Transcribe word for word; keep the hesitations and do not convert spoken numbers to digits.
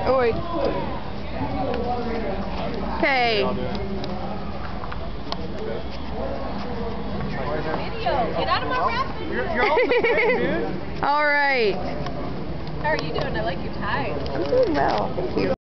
Oi. Hey. Video. Get out of my rapid. You're, you're all the same, dude. All right. How are you doing? I like your tie. I'm doing well. Thank you.